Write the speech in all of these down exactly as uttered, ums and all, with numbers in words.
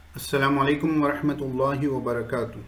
अस्सलामुअलैकुम वरहमतुल्लाहि वबरकातुहू।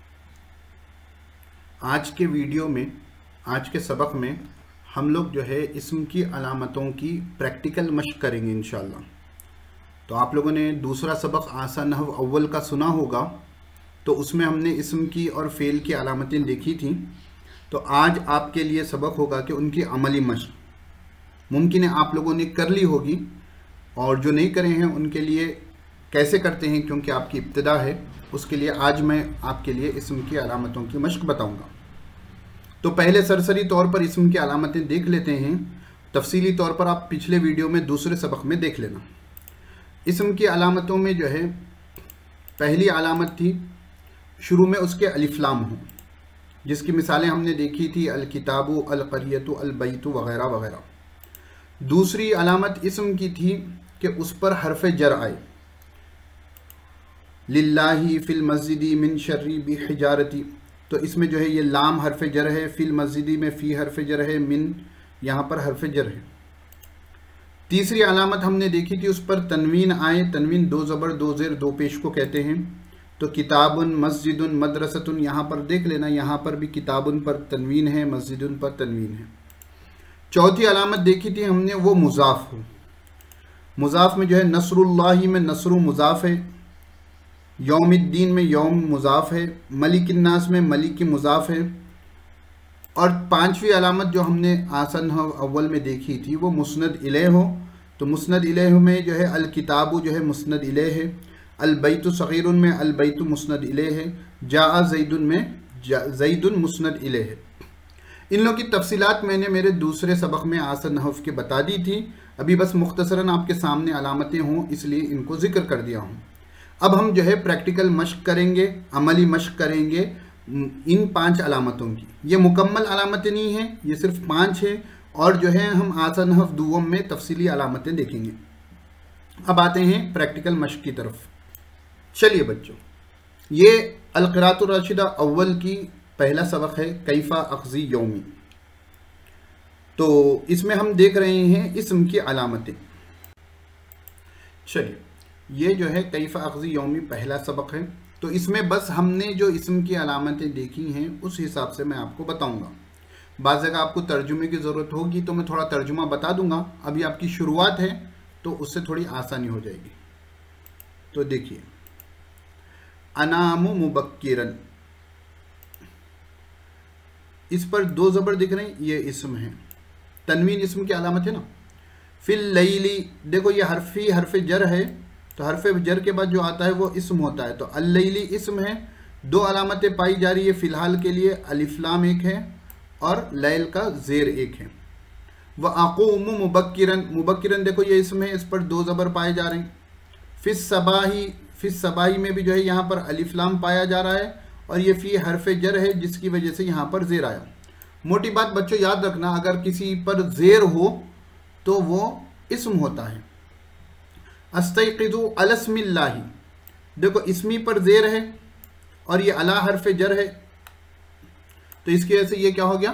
आज के वीडियो में, आज के सबक में हम लोग जो है इस्म की अलामतों की प्रैक्टिकल मश्क करेंगे इंशाअल्लाह। तो आप लोगों ने दूसरा सबक आसा नहव अव्वल का सुना होगा, तो उसमें हमने इस्म की और फ़ेल की अलामतें देखी थी। तो आज आपके लिए सबक होगा कि उनकी अमली मश्क मुमकिन है आप लोगों ने कर ली होगी, और जो नहीं करे हैं उनके लिए कैसे करते हैं, क्योंकि आपकी इब्तिदा है, उसके लिए आज मैं आपके लिए इस्म की अलामतों की मश्क बताऊंगा। तो पहले सरसरी तौर पर इस्म की अलामतें देख लेते हैं, तफसीली तौर पर आप पिछले वीडियो में दूसरे सबक में देख लेना। इस्म की अलामतों में जो है पहली अलामत थी शुरू में उसके अलिफ्लाम हो, जिसकी मिसालें हमने देखी थी अल किताबु, अल क़रियतु, अल बैतु वगैरह वगैरह। दूसरी अलामत इस्म की थी कि उस पर हरफ जर आए, लिल्लाही फिल मस्जिदी मिन शर्री बि हिजारती। तो इसमें जो है ये लाम हरफ जर है, फिल मस्जिदी में फ़ी हरफ जर है, मिन यहाँ पर हरफ जर है। तीसरी अलामत हमने देखी थी उस पर तनवीन आए, तनवीन दो ज़बर दो ज़ेर दो पेश को कहते हैं। तो किताबुन, मस्जिदुन, मदरसतुन, यहाँ पर देख लेना, यहाँ पर भी किताबुन पर तनवीन है, मस्जिदुन पर तनवीन है। चौथी अलामत देखी थी हमने वो मुज़ाफ़ हो, मुज़ाफ़ में जो है नसरुल्लाही में नसरु मुज़ाफ़ है, यौमिद्दीन में यौम मुज़ाफ़ है, मलिकिन्नास में मलिकी मुज़ाफ़ है। और पांचवी अलामत जो हमने आसन अव्वल में देखी थी वो मुस्नद इलैह हो। तो मुस्नद इलैह में जो है अल किताबु जो है मुस्नद इलैह है, अल बैतु सग़ीरुन में अल बैतु मुस्नद इलैह है, जा ज़ैदुन में ज़ैदुन मुस्नद इलैह है। इन लोगों की तफसीलात मैंने मेरे दूसरे सबक में आसन नहव के बता दी थी, अभी बस मुख्तसरन आपके सामने अलामतें हों इसलिए इनको ज़िक्र कर दिया हूँ। अब हम जो है प्रैक्टिकल मश्क करेंगे, अमली मश्क करेंगे इन पांच अलामतों की। ये मुकम्मल अलामतें नहीं हैं, ये सिर्फ पांच है, और जो है हम आसन नहव दुवम में तफसीली अलामतें देखेंगे। अब आते हैं प्रैक्टिकल मश्क की तरफ। चलिए बच्चों, ये अल क़िराअतुर राशिदा अव्वल की पहला सबक है, कैफ़ा अख़ज़ी यौमी। तो इसमें हम देख रहे हैं इस्म की अलामतें। चलिए, ये जो है कैफ़ा अख़ज़ी यौमी पहला सबक है। तो इसमें बस हमने जो इस्म की अलामतें देखी हैं उस हिसाब से मैं आपको बताऊंगा। बाज़ जगह आपको तर्जुमे की ज़रूरत होगी तो मैं थोड़ा तर्जुमा बता दूंगा, अभी आपकी शुरुआत है तो उससे थोड़ी आसानी हो जाएगी। तो देखिए, अनामु मुबक्किरन, इस पर दो ज़बर दिख रहे हैं, ये इस्म है, तनवीन इस्म की अलामत है ना। फिल लैली, देखो ये हरफी हरफ जर है, तो हरफ जर के बाद जो आता है वो इस्म होता है। तो अल-लैली इस्म है, दो अलामतें पाई जा रही है फ़िलहाल के लिए, अलिफ्लाम एक है और लैल का ज़ेर एक है। व अक़ूमु मुबक्किरन, मुबक्किरन देखो ये इस्म है, इस पर दो ज़बर पाए जा रहे हैं। फिस सबाही, फिस सबाही में भी जो है यहाँ पर अलिफ्लाम पाया जा रहा है, और ये फ़ी हरफ जर है जिसकी वजह से यहाँ पर ज़ेर आया। मोटी बात बच्चों याद रखना, अगर किसी पर ज़ेर हो तो वो इस्म होता है। अस्तैक़िज़ु अलस्मिल्लाही, देखो इसमी पर ज़ेर है और ये अला हरफ जर है, तो इसकी वजह से ये क्या हो गया,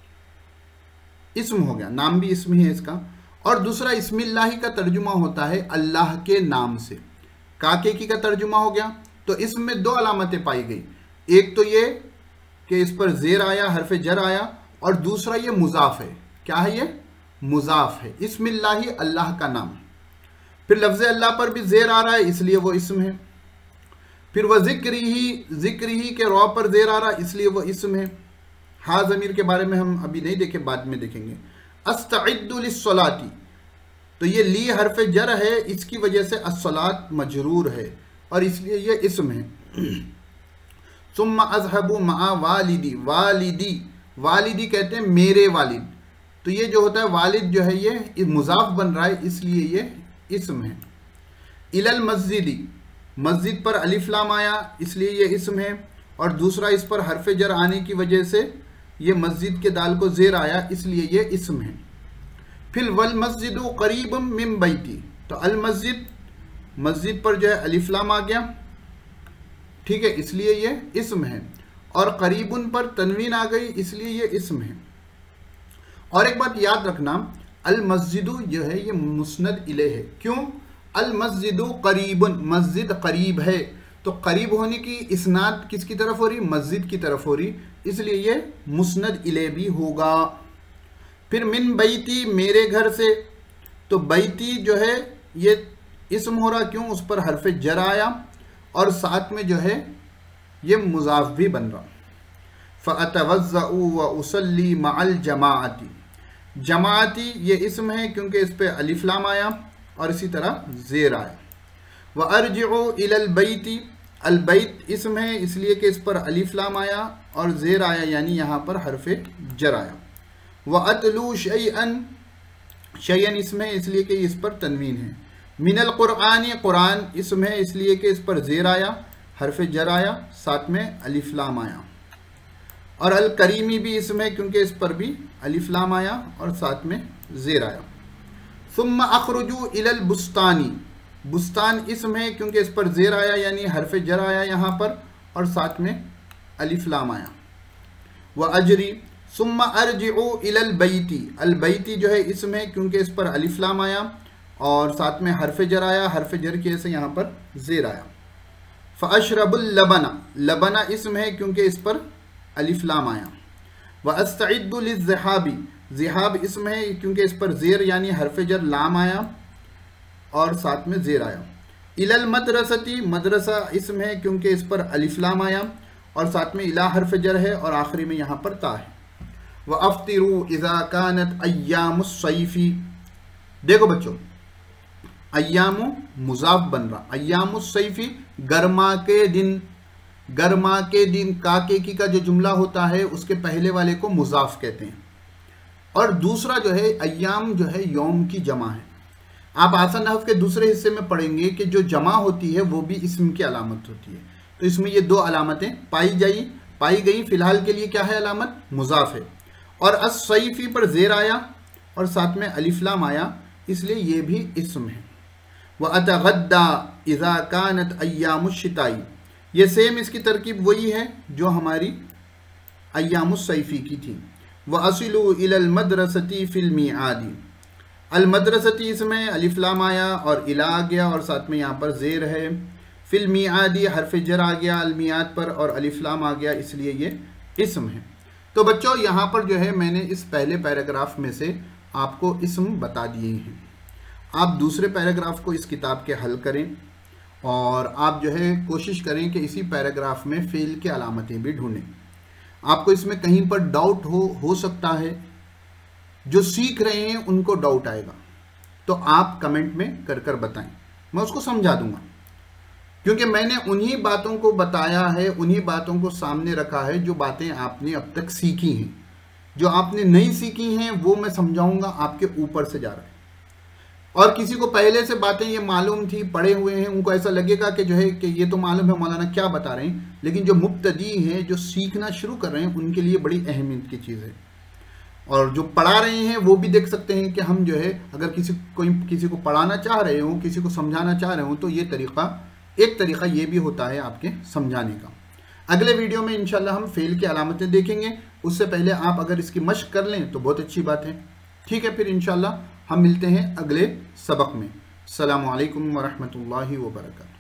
इस्म हो गया, नाम भी इस्म ही है इसका। और दूसरा इस्मिल्लाही का तर्जुमा होता है अल्लाह के नाम से, काके की का तर्जुमा हो गया। तो इसमें दो अलामतें पाई गई, एक तो ये कि इस पर ज़ेर आया, हरफ जर आया, और दूसरा ये मुज़ाफ़ है। क्या है ये, मुज़ाफ़ है। इस्मिल्लाही अल्लाह का नाम, फिर लफ्ज़ अल्लाह पर भी ज़ेर आ रहा है इसलिए वो इस्म है। फिर वह ज़िक्र ही, ज़िक्र ही के रौ पर ज़ेर आ रहा है इसलिए वो इस्म है। हा ज़मीर के बारे में हम अभी नहीं देखे, बाद में देखेंगे। अस्तइद्दु लिस्सलाती, तो ये ली हरफ जर है, इसकी वजह से अस्सलात मजरूर है और इसलिए ये इस्म है। सुम्मा अज़हबु मा वालिदी, वालिदी, वालिदी कहते हैं मेरे वालिद, तो ये जो होता है वालिद जो है ये मुज़ाफ़ बन रहा है इसलिए ये इस्म है। इलल मस्जिदी, मस्जिद पर अलिफ्लाम आया इसलिए ये इस्म है, और दूसरा इस पर हरफ जर आने की वजह से ये मस्जिद के दाल को ज़ेर आया इसलिए ये इस्म है। फिर वल मस्जिदु क़रीबुम मिन बैती, तो अल मस्जिद, मस्जिद पर जो है अलिफ्लाम आ गया, ठीक है, इसलिए ये इस्म है। और क़रीबुन पर तनवीन आ गई इसलिए ये इस्म है। और एक बात याद रखना, अल मस्जिदु जो है ये मुस्नद इलैह है, क्यों, अल मस्जिदु करीबुन, मस्जिद करीब है, तो करीब होने की इसनाद किसकी तरफ हो रही, मस्जिद की तरफ हो रही, इसलिए ये मुस्नद इले भी होगा। फिर मिन बैती, मेरे घर से, तो बैती जो है ये इस्म हो रहा, क्यों, उस पर हरफ जर आया और साथ में जो है ये मुजाफ भी बन रहा। फ़अतवज़्ज़उ व उसल्ली मअल जमाअती, जमाअती ये इस्म है क्योंकि इस पर अलिफ लाम आया और इसी तरह ज़ेर आया। व अर्जिउ इलल बैती, अल बैत इस्म है इसलिए कि इस पर अलिफ लाम आया और ज़ेर आया, यानी यहाँ पर हरफ जर आया। व अतलू शैअन, शैअन इस्म है इसलिए कि इस पर तनवीन है। मिनल कुरआन, कुरान इस्म है इसलिए कि इस पर ज़ेर आया, हरफ जर आया, साथ में अलिफ लाम आया। और अल करीमी भी इस्म है क्योंकि इस पर भी अलिफ लाम आया और साथ में ज़ेर आया। सुम्मा अखरुजू इलल बुस्तानी, बुस्तान इस्म है क्योंकि इस पर ज़ेर आया यानी हरफ जर आया यहाँ पर और साथ में अलिफ लाम आया। व अजरी, सुम्मा अर्जिउ इलल बैती, अल बैती जो है इस्म है क्योंकि इस पर अलिफ लाम आया और साथ में हरफ जर आया, हरफ जर की वजह से यहाँ पर ज़ेर आया। फ़अशरबुल लबना, लबना इस्म है क्योंकि इस पर अलिफ लाम आया। व अस्तइद्दु लिज़्ज़िहाबी, ज़िहाब इस्म है क्योंकि इस पर ज़ेर यानी हरफ जर लाम आया और साथ में ज़ेर आया। इलल मदरसती, मदरसा इस्म है क्योंकि इस पर अलिफ लाम आया और साथ में इला हरफ जर है और आखिरी में यहाँ पर ता है। व अफ्तिरू इज़ा कानत अय्यामुस सैफ़ी, देखो बच्चों अय्यामु मुज़ाफ बन रहा, अय्यामुस सैफ़ी गर्मा के दिन, गर्मा के दिन काके की का जो जुमला होता है उसके पहले वाले को मुज़ाफ कहते हैं। और दूसरा जो है अय्याम जो है यौम की जमा है। आप आसान नहव के दूसरे हिस्से में पढ़ेंगे कि जो जमा होती है वो भी इस्म की अलामत होती है। तो इसमें ये दो अलामतें पाई जाई पाई गई। फिलहाल के लिए क्या है अलामत, मुज़ाफ है। और अस-सैफ़ी पर ज़ेर आया और साथ में अलिफ लाम आया इसलिए ये भी इस्म है। व अतगद्दा इज़ा कानत अय्यामुश शिताई, ये सेम इसकी तरकीब वही है जो हमारी अय्यामुस सैफ़ी की थी। व असिलु इलल मदरसती फिल मिआदी, अल मदरसती इसमें अलिफ लाम आया और इला आ गया और साथ में यहाँ पर ज़ेर है। फिल मिआदी हरफ जर आ गया अल मिआद पर और अलिफ लाम आ गया इसलिए ये इस्म है। तो बच्चों यहाँ पर जो है मैंने इस पहले पैराग्राफ में से आपको इस्म बता दिए हैं। आप दूसरे पैराग्राफ को इस किताब के हल करें और आप जो है कोशिश करें कि इसी पैराग्राफ में फ़ेल के अलामतें भी ढूंढें। आपको इसमें कहीं पर डाउट हो हो सकता है, जो सीख रहे हैं उनको डाउट आएगा, तो आप कमेंट में कर कर बताएं, मैं उसको समझा दूंगा। क्योंकि मैंने उन्हीं बातों को बताया है, उन्हीं बातों को सामने रखा है जो बातें आपने अब तक सीखी हैं। जो आपने नहीं सीखी हैं वो मैं समझाऊंगा, आपके ऊपर से जा रहा है। और किसी को पहले से बातें ये मालूम थी, पढ़े हुए हैं, उनको ऐसा लगेगा कि जो है कि ये तो मालूम है मौलाना क्या बता रहे हैं, लेकिन जो मुब्तदी हैं, जो सीखना शुरू कर रहे हैं, उनके लिए बड़ी अहमियत की चीज़ है। और जो पढ़ा रहे हैं वो भी देख सकते हैं कि हम जो है अगर किसी कोई किसी को पढ़ाना चाह रहे हो, किसी को समझाना चाह रहे हो, तो ये तरीक़ा एक तरीक़ा ये भी होता है आपके समझाने का। अगले वीडियो में इंशाल्लाह हम फ़ेल की अलामतें देखेंगे। उससे पहले आप अगर इसकी मश्क कर लें तो बहुत अच्छी बात है। ठीक है, फिर इंशाल्लाह हम मिलते हैं अगले सबक में। अस्सलामु अलैकुम व रहमतुल्लाहि व बरकातहू।